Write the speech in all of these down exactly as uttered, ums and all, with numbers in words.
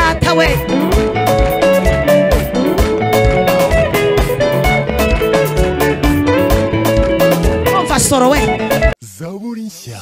data we. Umva soro we. Zaburi nshya.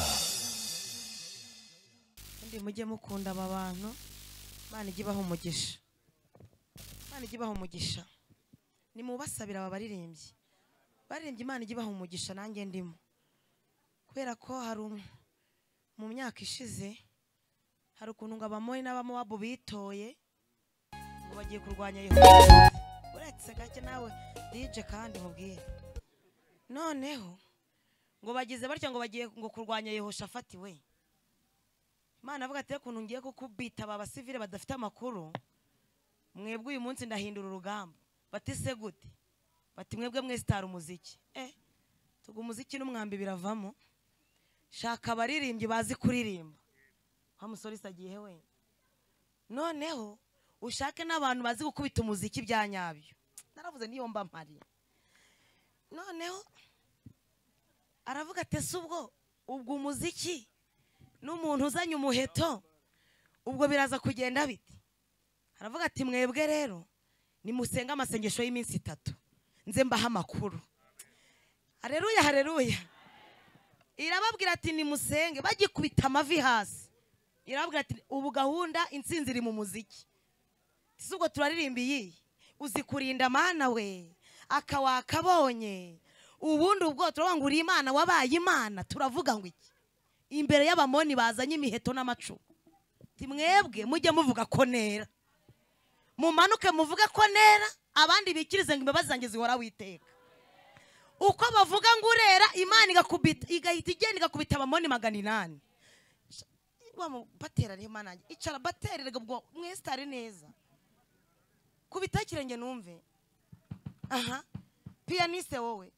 Ndi mujye mukunda aba bantu. Imana igibaho umugisha. Imana igibaho umugisha. Ni mubasabira aba baririmbyi. Baririmbye Imana igibaho umugisha nanjye ndimo. Kubera ko hari mu myaka ishize hari ukuntu ngo abamoyi n'abamowabu bitoye ngo bagiye kurwanya Yehova. Uretse gake nawe D J kandi mubwire. Noneho ngo bagize batyo ngo bagiye ngo kurwanya Yehoshafati we. Imana avuga ati ukuntu ngiye kukubita aba basivile badafite amakuru. Mwebwe uyu munsi ndahindura urugamba. Bati se gute? Bati mwebwe mwese tara umuziki. Eh tugu umuziki n'umwambi biravamo. Shaka abaririmbyi bazi kuririmba. Wa musore sagiye we. Noneho ushake n'abantu bazi gukubita umuziki bya nyabyo. Naravuze niyo mba mpari. Noneho aravuga ati subwo ubwo umuziki n'umuntu uzanye umuheto ubwo biraza kugenda biti. Aravuga ati mwebwe rero ni musenga amasengesho y'iminsi itatu nze mbaha amakuru. Haleluya haleluya. Irababwira ati ni musenge bagikubita amavi hasi. Irababwira ati ubu gahunda insinzi iri mu muziki. Subwo turaririmba iyi uzi kurinda mana we akawakabonye ubundi ubwo turavuga uri Imana wabaye Imana turavuga ngo iki imbere y'abamoni bazanye imiheto n'amacu. Ti mwebwe mujye muvuga ko nera. Mumanuke muvuge ko nera abandi bikirize ngo imbabazi zanjye zihora witeka. Uko bavuga ngo urera Imana igakubita igahita igenda igakubita abamoni magana inani. Wa batera rero Imana icara batererega bwo mwestare neza. Kubita kirenge numve. Aha. Pianiste wowe.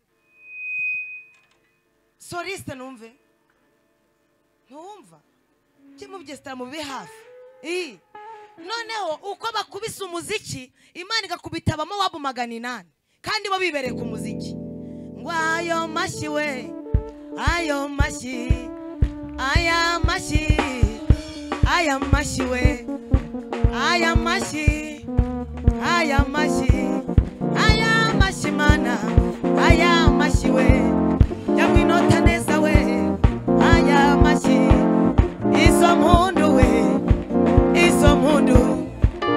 Soliste numve. Ntumva. Kimubye mu bibe hafi. Eh. Noneho uko bakubisa umuziki Imana igakubita abamowabu magana inani kandi bo bibereye ku muziki. Ngo ayo mashi we ayo mashi aya mashi aya mashi we aya mashi aya mashi aya mashi mana aya mashi we yamwinota neza we aya mashi izo mpundu we izo mpundu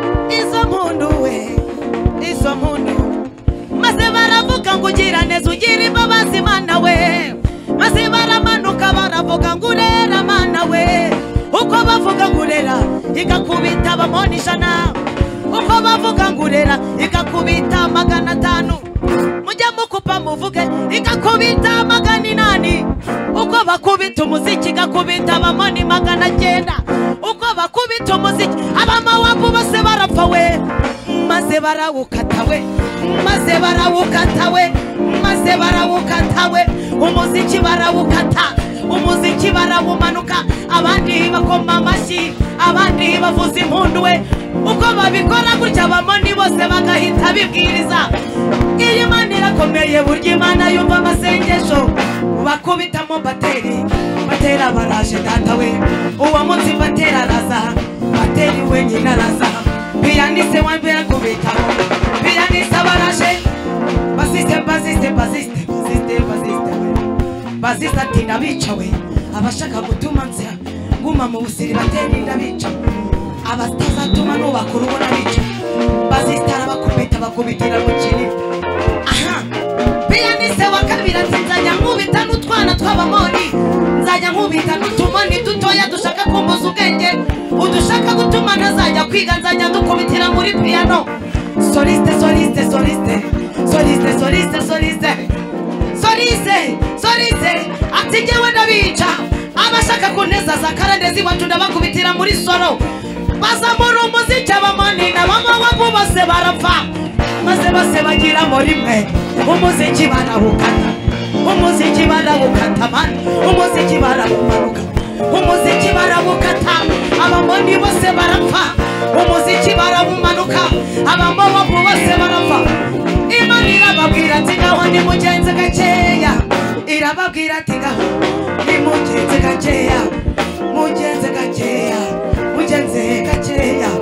izo mpundu we izo mpundu maze baravuga ngo ugira neza ugira imbabazi mana we maze baramanuka baravuga ngo urera mana we uko bavuga ngo urera igakubita abamoni ijana uko bavuga ngo urera igakubita magana atanu mujya mukupa muvuge igakubita magana inani uko bakubita umuziki igakubita abamoni magana cyenda uko bakubita umuziki abamowabu bose barapfa we maze barawukata we maze barawukata we maze barawukata we umuziki barawukata umuziki barawumanuka abandi bakoma amashyi abandi bavuza impundu we uko babikora gutya abamoni bose bagahita bibwiriza iyi Imana irakomeye burya Imana yumva amasengesho bakubitamo bateri batera baraje data we uwo munsi batera raza bateri we nyina raza pianiste wambera kubitaho pianiste baraje basiste basiste basiste basiste basiste basiste ati ndabica we abashaka gutuma nzira nguma mu busiri bateri ndabica abastazatuma no bakuru bona bica basiste arabakubita bakubitira mu kiri. Aha pianiste wakabira nzajya nkubita n'utwana tw'abamoni nzajya nkubita n'utumoni dutoya dushaka kumbuza ubwenge udushaka gutuma nazajya kwiga nzajya dukubitira muri piano. Soliste soliste soliste soliste soliste soliste soliste soliste ati jewe ndabica abashaka kuneza za karandezi watu ndabakubitira muri solo bazamura umuziki abamoni n'abamowabu bose barapfa maze bose bagira muri mwe umuziki barawukata umuziki barawukata man umuziki barawumanuka umuziki barawukata abamoni bose barapfa umuziki barawumanuka abamowabu bose barapfa. Imana irababwira ati ngaho ni mugenze gakeya irababwira ati ngaho ni mugenze gakeya mugenze gakeya mugenze gakeya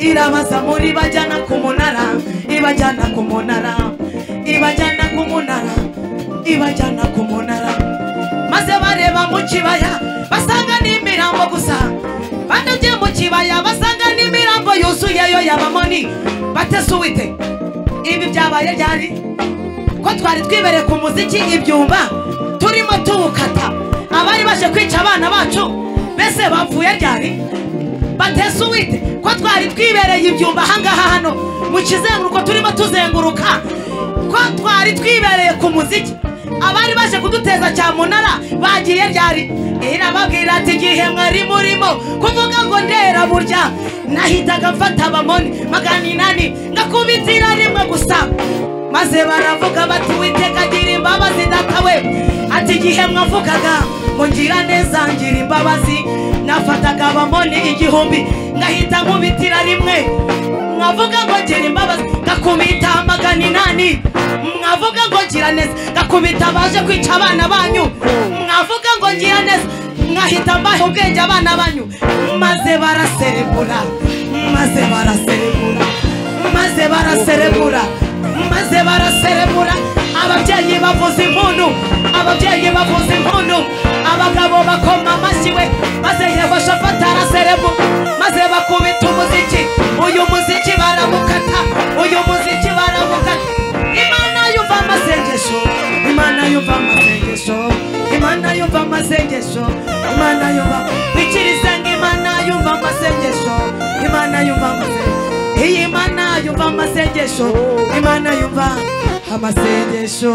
irabaza muri bajyana ku munara, ibajyana ku munara, ibajyana ku munara, ibajyana ku munara. Maze bareba mu kibaya basanga n'imirambo gusa, bandebye mu kibaya basanga n'imirambo yuzuyeyo y'abamoni. Batese Uwiteka, ibi byabaye ryari? Ko twari twibereye ku muziki ibyumba turimo tuwukata, abari baje kwica abana bacu bese bapfuye ryari? Batese Uwiteka, ko twari twibereye ibyumba ahangaha hano mu kizenguruko turimo tuzenguruka, ko twari twibereye ku muziki abari baje kuduteza cyamunara bagiye ryari? Irababwira ati igihe mwari murimo kuvuga ngo ndera burya nahitaga mfata abamoni magana inani ngakubitira rimwe gusa. Maze baravuga bati Uwiteka agira imbabazi datawe, ati igihe mwavugaga ngo ngira neza ngira imbabazi, nafataga abamoni igihumbi ngahita nkubitira rimwe. Mwavuga ngo ngira imbabazi ngakubita magana inani, mwavuga ngo ngira neza ngakubita baje kwica abana banyu, mwavuga ngo ngira neza ngahita mbahe ubwenge abana banyu. Maze baraserebura, maze baraserebura, maze baraserebura, maze baraserebura. Ababyeyi bavuza impundu, ababyeyi bavuza impundu, abagabo bakoma amashyi we. Maze Yehoshafati araserebu, maze bakubita umuziki. Uyu muziki barawukata, uyu muziki barawukata. Imana yumva amasengesho, Imana yumva amasengesho, Imana yumva amasengesho, Imana yumva bikirisenga. Imana yumva amasengesho, Imana yumva amasengesho, iyi Imana yumva amasengesho, Imana yumva amasengesho.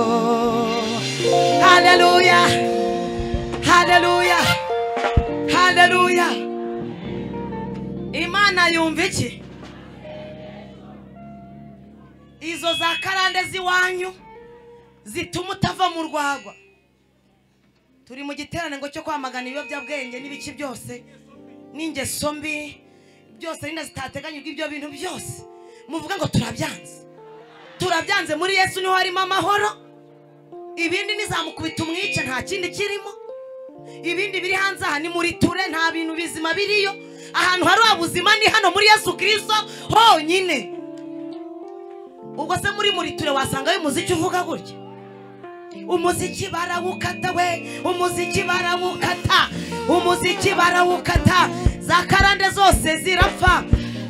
Haleluya, haleluya, haleluya. Imana yumva iki? Izo za karande ziwanyu zituma utava mu rwagwa. Turi mu giterane ngo cyo kwamagana ibiyobyabwenge n'ibiki byose n'ingeso mbi byose ninda zitateganyirwa. Ibyo bintu byose muvuga ngo turabyanze, turabyanze. Muri Yesu niho harimo amahoro. Ibindi nizamukubita umwice nta kindi kirimo. Ibindi biri hanze aha ni muri ture, nta bintu bizima biriyo. Ahantu hari ubuzima ni hano muri Yesu Kristo honyine. Ubwo se muri muri ture wasanga umuziki uvuga gutya? Umuziki barawukata we, umuziki barawukata, umuziki barawukata. Za karande zose zirapfa.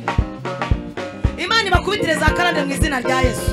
Imana bakubitire za karande mu izina rya Yesu.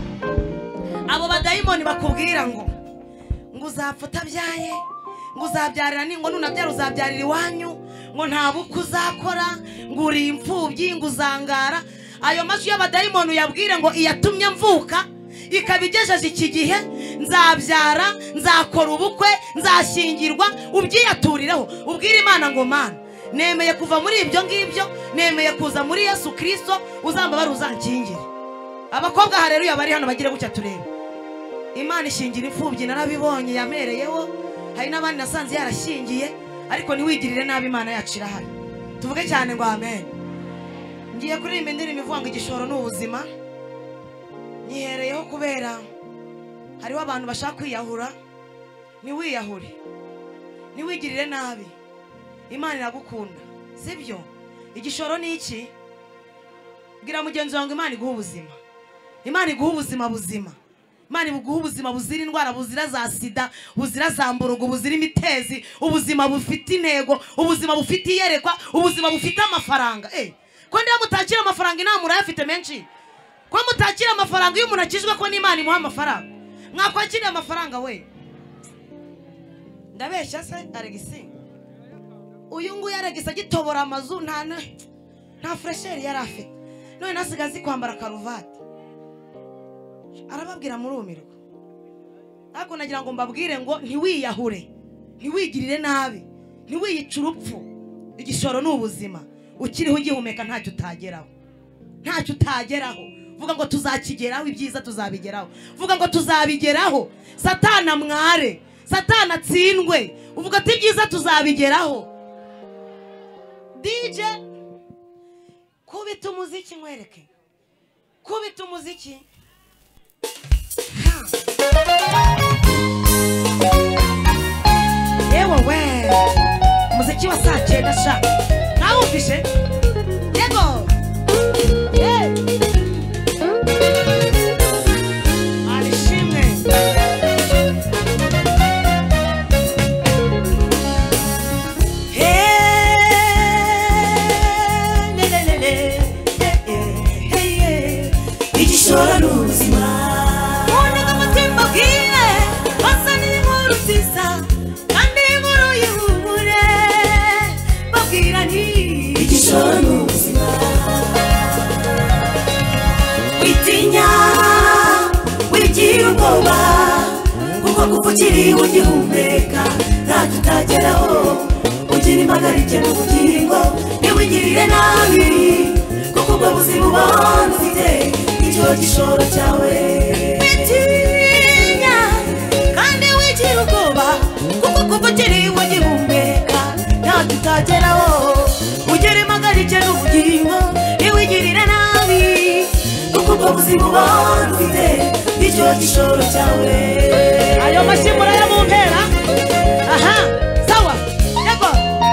Abo badayimoni bakubwira ngo ngo uzapfa utabyaye, ngo uzabyarira ni ngo nunabyara uzabyarira iwanyu, ngo nta buku uzakora, ngo uri imfubyi, ngo uzangara. Ayo majwi y'abadayimoni yabwire ngo iyatumye mvuka ikabigejeje iki gihe, nzabyara, nzakora ubukwe, nzashyingirwa, ubyiyaturireho. Ubwira Imana ngo Mana, nemeye kuva muri ibyo ngibyo, nemeye kuza muri Yesu Kristo, uzambabara uzankingire. Abakobwa haleluya bari hano bagire gutya turebe. Imana ishingira imfubyi narabibonye yamereyeho. Hari n'abandi nasanze yarashingiye, ariko niwigirire nabi Imana yacu irahari. Tuvuge cyane ngo amen. Ngiye kuririmba indirimbo ivuga ngo igishoro n'ubuzima. Nyihereyeho kubera hariho abantu bashaka kwiyahura. Niwiyahure, niwigirire nabi, Imana iragukunda, sibyo? Igishoro ni iki? Bwira mugenzi wangu Imana iguha ubuzima. Imana iguha ubuzima buzima. Imana iguha ubuzima buzira indwara, buzira za sida, buzira za mburugu, buzira imitezi, ubuzima bufite intego, ubuzima bufite iyerekwa, ubuzima bufite amafaranga. Eh, ko ndiye mutakira amafaranga inama urayafite menshi? Ko mutakira amafaranga iyo umuntu akijwe ko n'Imana imuha amafaranga? Mwakwakira amafaranga we? Ndabeshya se Alegisi? Uyu nguyu Alegisi agitobora amazu nta nta fresher yari afite. None nasigaze kwambara karuvati. Arababwira murumirwa. Ariko nagira ngo mbabwire ngo ntiwiyahure, ntiwigirire nabi, ntiwiyica urupfu. Igishoro n'ubuzima. Ukiriho ugihumeka ntacyo utageraho, ntacyo utageraho. Vuga ngo tuzakigeraho, ibyiza tuzabigeraho. Vuga ngo tuzabigeraho. Satana mware, Satana tsindwe. Uvuga ati ibyiza tuzabigeraho. D J kubita umuziki nkwereke, kubita umuziki. Yewe we, muziki wa saa cyenda sha. Nawe ufishe? Yego. ukiri ugihumeka ntacyo utageraho ugira impagarike mu bugingo ntiwigirire nabi kuko ubwo buzima ubona ufite icyo gishoro cyawe witinya kandi wigira ubwoba kuko kuva ukiri ugihumeka ntacyo utageraho ugira impagarike mu bugingo ntiwigirire nabi kuko ubwo buzima ubona ufite icyo gishoro cyawe ayo mashimura ya mumpera aha sawa yego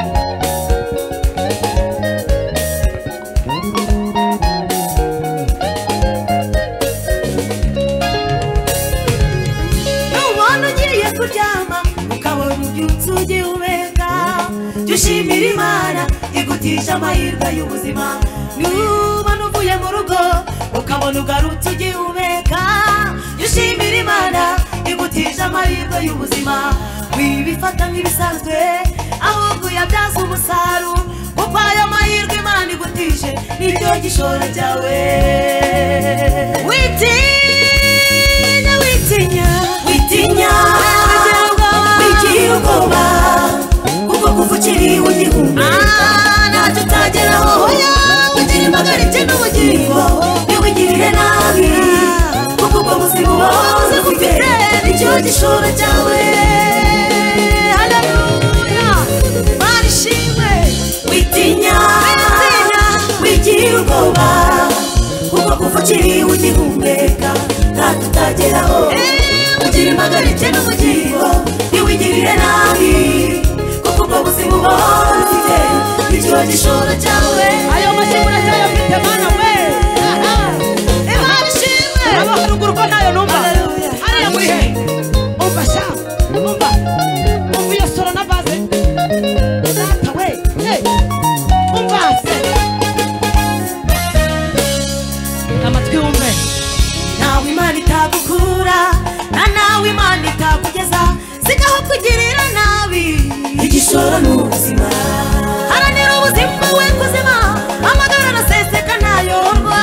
nubona ugiye kuryama ukabona ubyutse ugihumeka jya ushimira Imana igutisha amahirwe y'ubuzima nubona uvuye mu rugo ukabona ugarutse ugihumeka jya ushimira Imana igutisha amahirwe y'ubuzima wibifata nk'ibisanzwe ahubwo uyabyaza umusaruro kuko ayo mahirwe Imana igutije nicyo gishoro cyawe witinya witinya witinya wigira ubwoba kuko kuva ukiri ugihumeka ntacyo utageraho ugira impagarike n'ubugingo ntiwigirire nabi kuko ubwo buzima ubuze ufite nicyo gishoro cyawe haleluya barishimwe witinya wigira ubwoba kuko kuva ukiri ugihumeka ntacyo utageraho ugira impagarike n'ubugingo ntiwigirire nabi kuko ubwo buzima ubuze ufite nicyo gishoro cyawe ayo mashimura cyayafite mana we barishimwe abo haruguru ko nayo numva ariya muri he umva sha umva umva iyo soro na base data we hey umva se amatwi wumve nawe Imana itagukura na nawe Imana itagugeza sigaho kugirira nabi igishoro n'ubuzima haranira ubuzima we kuzima amagara araseseka ntayorwa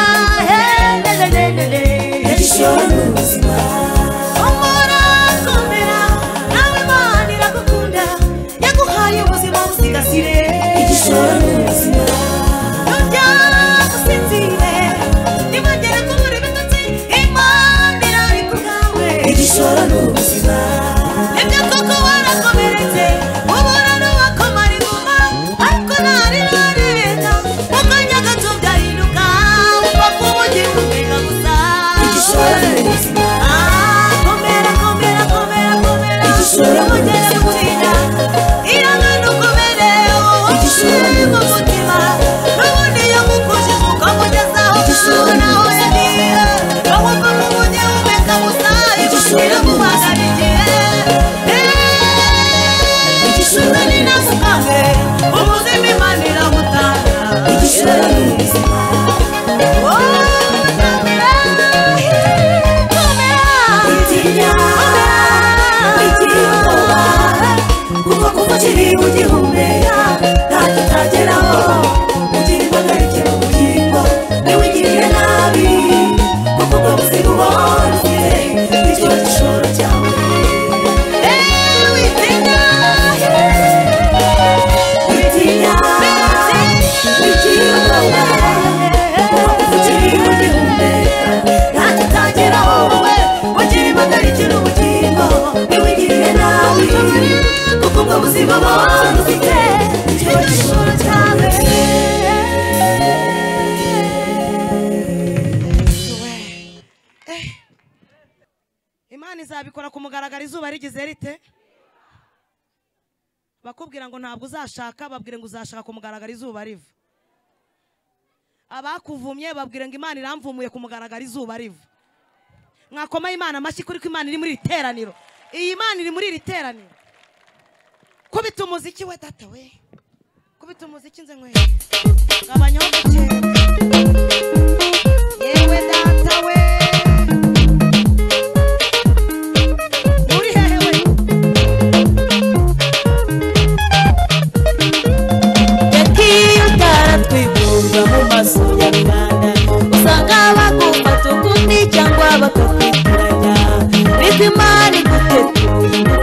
igishoro n'ubuzima umura komera nawe Imana iragukunda yaguhaye ubuzima busigasire igishoro n'ubuzima nujya gusinzire nibagere kubura ibitotsi Imana irari ku bwawe igishoro n'ubuzima ibyo koko warakomeretse ubura n'uwakomara inguma ariko ntarirareta mu kanya gato byahinduka upfa kuba ugihumeka gusa igishoro n'ubuzima komera komera komera komera igishoro mugere gutsinda irangana ukomere igishoro mu mutima n'ubundi yamukujije ukamugezaho igishoro nawe yagiye ahubwo mu ugihumeka gusa igishoro mubaganikiye igishoro ni namukange ubuzima Imana iramutanga igishoro n'ubuzima witinya wigira ubwoba kuko kuva ukiri ugihumeka ntacyo utageraho ugira impagarike mu bugingo ntiwigirire nabi kuko ubwo buzima ubona ufite nicyo gishoro cyawe witinya witinya wigira ubwoba kuko kuva ukiri ugihumeka ntacyo utageraho ugira impagarike n'ubugingo ntiwigirire nabi kuko ubwo buzima ubona ufite nicyo gishoro cyawe Imana izabikora ku mugaragaro izuba rigize rite bakubwira ngo ntabwo uzashaka babwire ngo uzashaka ku mugaragaro izuba riva abakuvumye babwire ngo Imana iramvumuye ku mugaragaro izuba riva mwakomaye Imana amashyi kuri ko Imana iri muri iri teraniro iyi Imana iri muri iri teraniro kubita umuziki we data we kubita umuziki nze nkwe gabanyaho gake yewe data we uri hehe we yagiye utaratwifuza mu maso ya rubanda usanga bagufata ukundi cyangwa bakakwitiranya ariko Imana igutetuye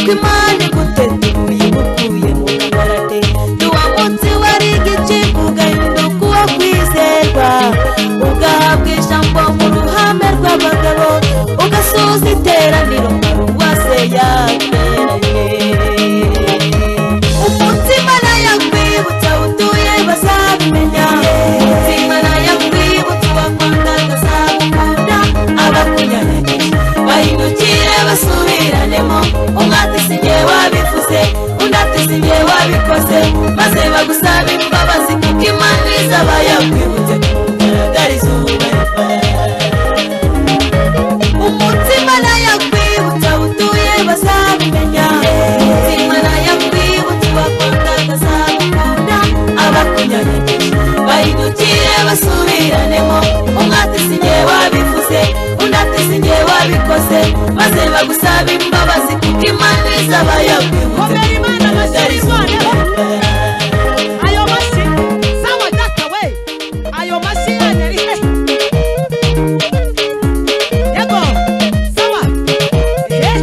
kuko Imana igutetuye igukuye mu kangarate n'uwa munsi wari igicibwa ugahinduka uwo kwizerwa ugahabwa ijambo mu ruhame rw'abagabo ugasuhuza iteraniro paruwase yateranye umunsi Imana yakwibutsa utuye bazabimenya umunsi Imana yakwibutsa uwakwangaga azagukunda abakunyanyagiye bahindukire basubiranemo umwe ati si njye wabivuze undi ati si njye wabikoze maze bagusaba imbabazi kuko Imana izaba yakwibutse kugaragariza ububabare umunsi Imana yakwibutsa utuye bazabimenya umunsi Imana yakwibutsa uwakwangaga azagukunda abakunyanyagiye bahindukire basubiranemo umwe ati si njye wabivuze undi ati si njye wabikoze maze bagusaba imbabazi kuko Imana izaba yakwibutse kugaragariza ububabare ayo mashyi sawa data we ayo mashyi yari he yego sawa eh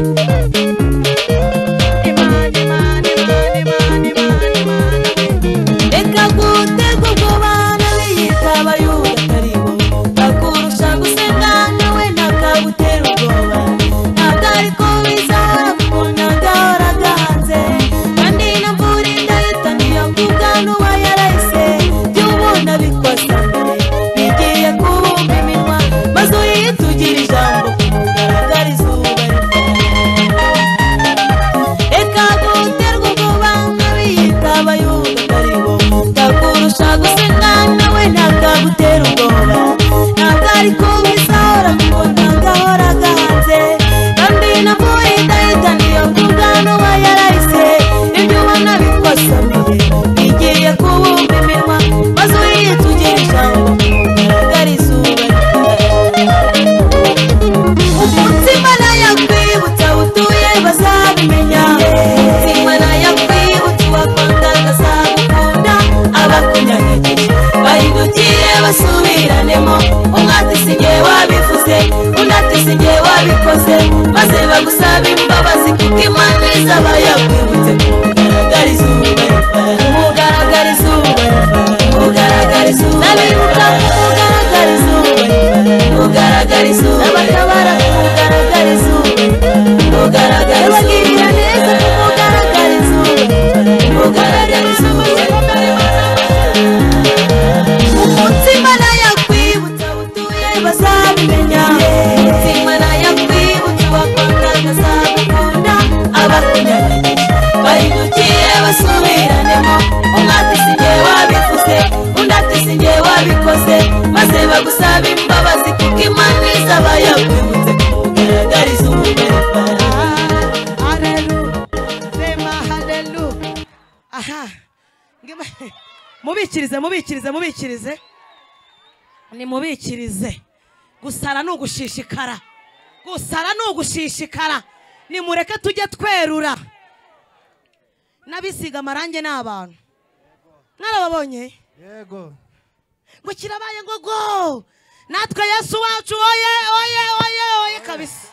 Imana Imana Imana Imana Imana Imana reka guterwa ubwoba n'abiyita abayuda ataribo bakurusha gusenga nawe ntakagutera ubwoba ntabwo ariko bizahora kuko ntagahoraga hanze kandi na mvura idahita niyo mvuga n'uwa yarahise jya ubona bikwasanire bigiye kubumba iminwa maze uyitugira ijambo kumugaragariza ububabare reka guterwa ubwoba n'abiyita abayuda ataribo bakurusha gusenga nawe ntakagutera ubwoba ntabwo ariko bizahora kuko ntagahoraga hanze kandi na mvura idahita niyo mvuga n'uwa yarahise ibyo ubona bikosamiye bigiye kubumba iminwa maze uyitugira ijambo kumugaragariza ububabare umunsi Imana yakwibutsa utuye bazabimenya umunsi Imana yakwibutsa uwakwangaga azagukunda abakunyanyagiye bahindukire basubiranemo umwe ati si njye wabivuze undi ati si njye wabikoze maze bagusaba imbabazi kuko Imana izaba yakwibutse kugaragariza ububabare kugaragariza ububabare kugaragariza ububabare kugaragariza ububabare kugaragariza ububabare abatabara kugaragariza ububabare kugaragariza ububabare neza kugaragariza ububabare kugaragariza ububabare umunsi Imana yakwibutsa utuye bazabimenya umunsi Imana yakwibutsa uwakwangaga azagukunda abakunyanyagiye bahindukire basubiranemo umwe ati si njye wabivuze undi ati si njye wabikoze maze bagusaba imbabazi kuko Imana izaba yakwibutse kugaragariza ububabare haleluya sema haleluya aha mubikirize mubikirize mubikirize ni mubikirize gusara ni ugushishikara gusara ni ugushishikara nimureke tujye twerura n'abisiga amarange ni abantu mwarababonye Yego. ngo kirabaye ngo go natwe Yesu wacu oye oye oye oye kabisa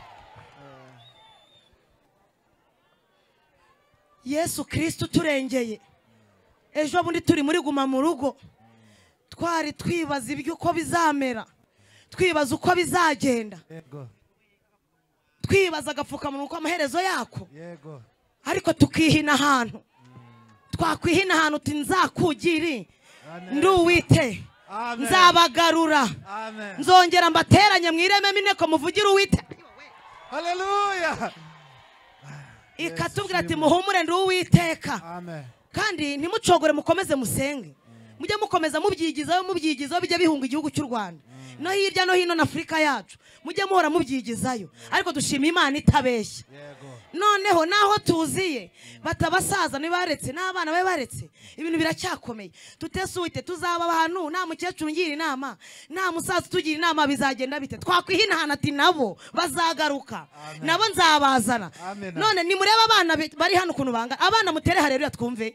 Yesu Kristo turengeye ejo bundi turi muri guma mu rugo twari twibaza ibyo uko bizamera twibaza uko bizagenda Yego. twibaza agapfukamunwa uko amaherezo yako Yego. ariko tukihina ahantu twakwihina ahantu uti nzakugiri ndi Uwite nzabagarura Amen. nzongera mbateranye mwireme mineko muvugire Uwite Hallelujah. ikatubwira ati muhumure ndi Uwiteka Amen. kandi ntimucogore mukomeze musenge mujye mukomeza mubyigizayo mubyigizayo bijya bihunga igihugu cy'u Rwanda no hirya no hino na Afrika yacu mujye muhora mubyigizayo ariko dushima Imana itabeshya noneho naho tuziye batabasaza nibaretse n'abana be baretse ibintu biracyakomeye tutese Uwite tuzaba abantu nta mukecuru ngira inama nta musaza tugira inama bizagenda bite twakwihina hana ati nabo bazagaruka nabo nzabazana none ni mureba abana bari hano kuntu banga abana mutere haleluya twumve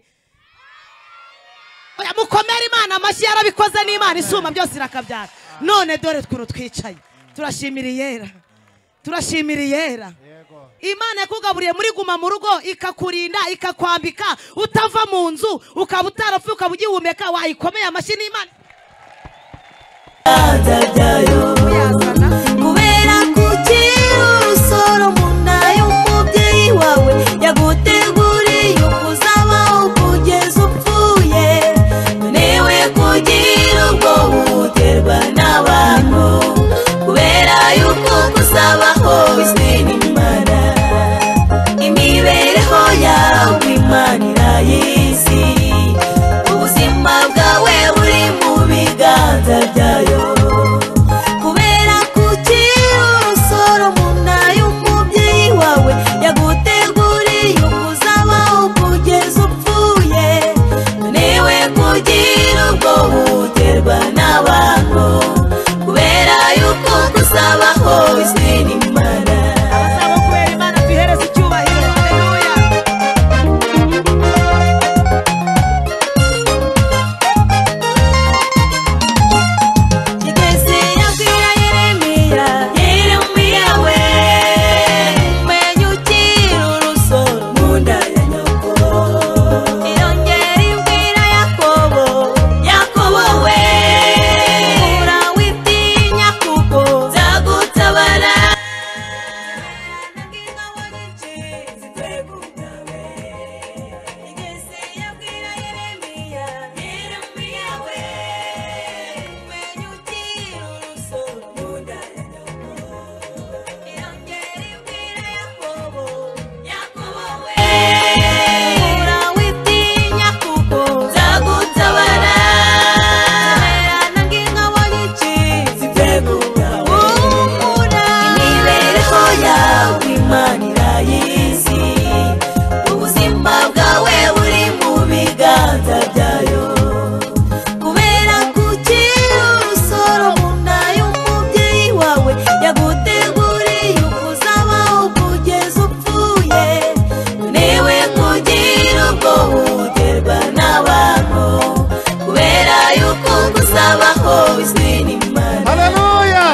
oya mukomera Imana amashyi yarabikoze n'Imana isuma byose irakabyara none dore twuru twicaye turashimira yera turashimira yera Imana yakugaburiye muri guma mu rugo ikakurinda ikakwambika utava mu nzu ukaba utarapfuye ukaba ugihumeka wayikomeye amashyi n'Imana kubera kugira urusoro mu nda y'umubyeyi wawe yaguteguriye ukuzabaho kugeza upfuye newe kugira ubwo buterwa n'abantu kubera yuko kuzabaho bizwi n'Imana imibereho yawe Imana irayizi ubuzima bwawe buri mu biganza byayo kubera kugira urusoro mu nda y'umubyeyi wawe yaguteguriye ukuzabaho kugeza upfuye newe kugira ubwo buterwa n'abantu kubera yuko kuzabaho bizwi n'Imana abasaba kubera Imana tuhereze icyubahiro haleluya Kigeze yabwira Yeremiya Yeremiya we umenye ukira urusoro mu nda ya nyoko irongera ibwira Yakobo Yakobo we urawitinya kuko nzagutabara Kigeze yabwira Yeremiya Yeremiya we umenye ukira urusoro mu nda ya nyoko irongera ibwira Yakobo Yakobo we urawitinya kuko nzagutabara nange nkabonye ikizi imibereho yawe Imana irayizi ubuzima bwawe buri mu biganza byayo kubera kugira urusoro mu nda y'umubyeyi wawe yaguteguriye ukuzabaho kugeza upfuye newe kugira ubwo buterwa n'abantu kubera yuko kuzabaho bizwi n'Imana Hallelujah.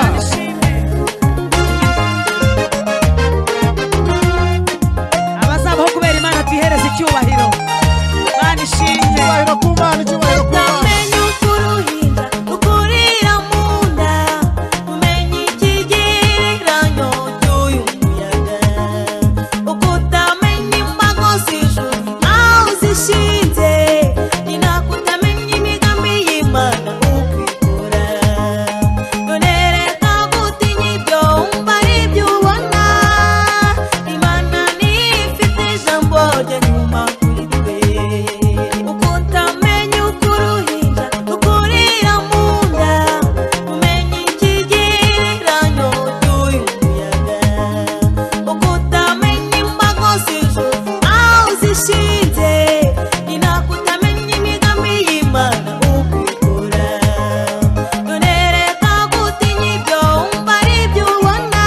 abazabaho kubera Imana tuhereze icyubahiro Imana ishimwe Icyubahiro ku Mana, icyubahiro ku Mana. utamenya uko uruhinja rukurira mu nda umenye ikigereranyo cy'uyu muyaga uko utamenya imbago z'ijuru aho zishinze ni nako utamenya imigambi y'Imana uko ikora none reka gutinya ibyo wumva ari byo ubona Imana niyo ifite ijambo rya nyuma kuri twe uko utamenya uko uruhinja rukurira mu nda umenye ikigereranyo cy'uyu muyaga uko utamenya imbago z'ijuru aho zishinze ni nako utamenya imigambi y'Imana uko ikora none reka gutinya ibyo wumva ari byo ubona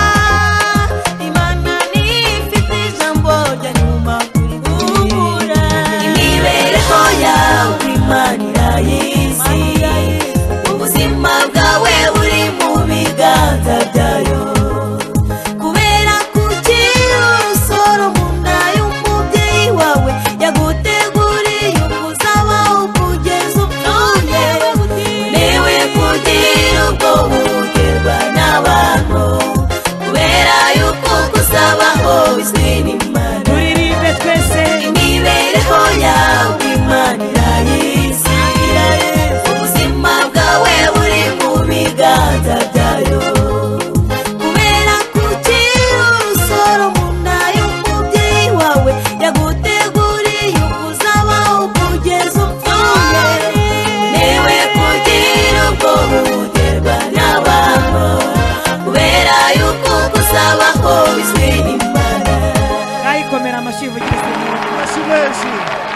Imana niyo ifite ijambo rya nyuma kuri twe imibereho yawe Imana irayizi ubuzima bwawe buri mu biganza byayo kubera kugira urusoro mu nda y'umubyeyi wawe yaguteguriye ukuzabaho kugeza upfuye newe kugira ubwo buterwa n'abantu kubera yuko kuzabaho bizwi n'Imana turirimbe twese imibereho yawe Imana irayizi ubuzima bwawe buri mu biganza byayo kubera kugira urusoro mu nda y'umubyeyi wawe yaguteguriye ukuzabaho kugeza upfuye newe kugira ubwo buterwa n'abantu kubera yuko kuzabaho bizwi n'Imana kayikomera amashyi vugiriza Benshi, benshi.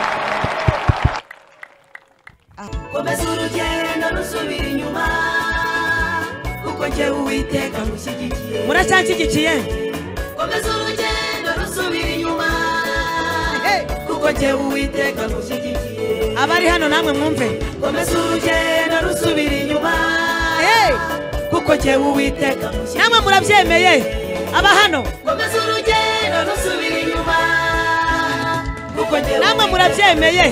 komeza urugendo rusubira inyuma kuko njyewe Uwiteka ngushyigikiye muracyanshyigikiye komeza urugendo rusubira inyuma kuko njyewe Uwiteka ngushyigikiye abari hano namwe mwumve komeza urugendo rusubira inyuma kuko njyewe Uwiteka ngushyigikiye namwe murabyemeye aba hano komeza urugendo ntusubire inyuma kuko njyewe namwe murabyemeye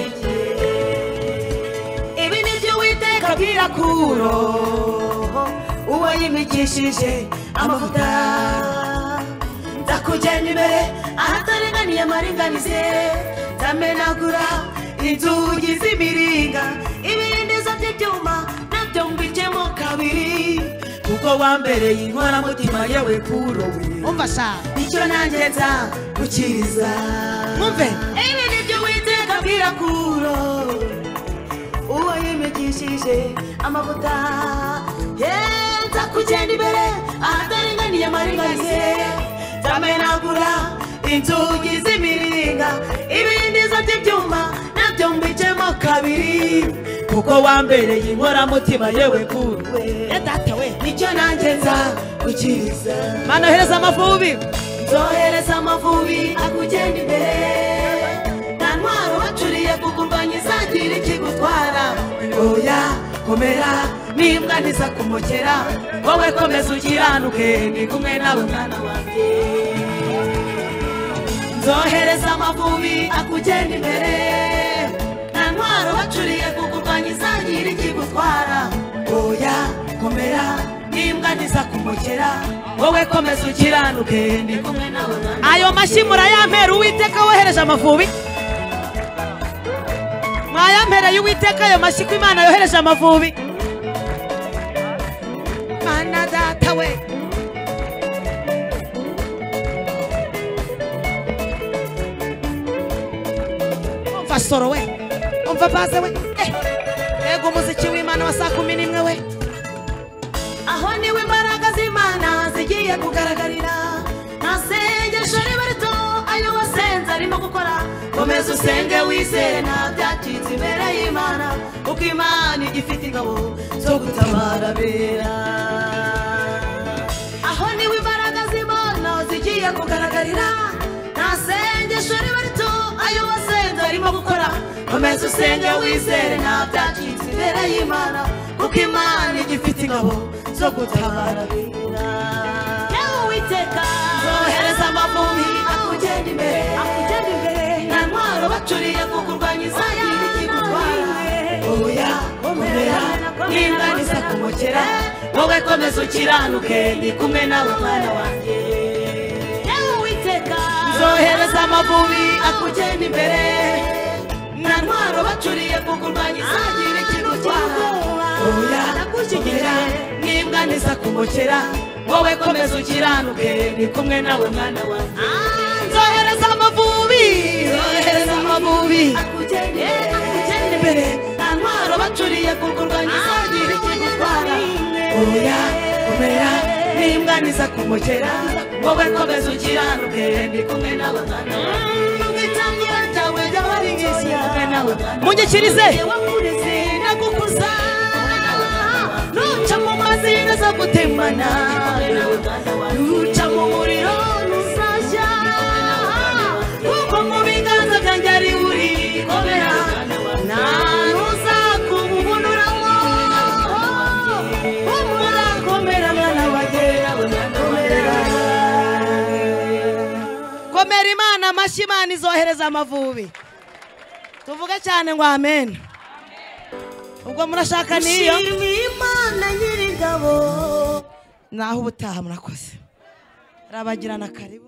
ibi nibyo Uwiteka abwira Kuro uwo yimikishije amavuta nzakugenda imbere ahataringaniye amaringanize nzamenagura inzugi z'imiringa ibirindizo by'ibyuma nabyo mbicemo kabiri kuko wambereye inkoramutima yewe Kuro umva sha nicyo nanjye nzagukiriza mwumve ibi nibyo Uwiteka abwira Kuro uwo yimikishije amavuta nzakugenda imbere ahataringaniye amaringanize nzamenagura inzugi z'imiringa ibirindizo by'ibyuma nabyo mbicemo kabiri kuko wambereye inkoramutima yewe Kuro ya data we nicyo nanjye nzagukiriza mana ohereza amavubi nzohereza amavubi akugenda imbere nta ntwaro bacuriye kukurwanya izagira ikigutwara oya komera n'imbwa ntizakumokera wowe komeza ukiranuke ndi kumwe nawe mwana wanjye nzohereza amavubi akugenda imbere nta ntwaro bacuriye kukurwanya izagira ikigutwara oya komera n'imbwa ntizakumokera wowe komeza ukiranuke ndi kumwe nawe mwana ayo mashyi murayampera Uwiteka wohereje amavubi mwayampereye Uwiteka ayo mashyi ko Imana yohereje amavubi mana data we umva soro we umva baze we eh ego umuziki w'Imana wa saa kumi n'imwe we aho niwe imbaraga z'Imana zigiye kugaragarira nta sengesho riba rito ayo wasenze arimo gukora komeza usenge wizere nta byacitse imbere y'Imana kuko Imana igifite ingabo zo gutabara bera aho niwe imbaraga z'Imana zigiye kugaragarira nta sengesho riba rito ayo wasenze arimo gukora komeza usenge wizere nta byacitse imbere y'Imana kuko Imana igifite ingabo zo gutabara bera yewe Uwiteka nzohereza amavubi akugenda imbere akugenda imbere nta ntwaro bacuriye kukurwanya izagira ikigutwara oya komera n'imbwa ntizakumokera wowe komeza ukiranuke ndi kumwe nawe mwana wanjye yewe Uwiteka nzohereza amavubi akugenda imbere nta ntwaro bacuriye kukurwanya izagira ikigutwara oya komera n'imbwa ntizakumokera wowe komeza ukiranuke ndi kumwe nawe mwana wanjye nzohereza amavubi nzohereza amavubi akugenda imbere nta ntwaro bacuriye kukurwanya izagira ikigutwara oya komera n'imbwa ntizakumokera wowe komeza ukiranuke ndi kumwe nawe mwana wanjye itangira ryawe ry'abarigisi kumwe nawe munyikirize wakureze ndagukuza nuca mu mazina zo gutemana nuca mu muriro nuzashya kuko mu biganza byanjye ari buri komera nta ntuzakububunuramo humura komera mwana wanjye komera komera Imana amashyi Imana izohereza amavubi tuvuge cyane ngo amen ubwo murashaka niyo Imana nyir'ingabo naho ubutaha murakoze rabagirana karibu.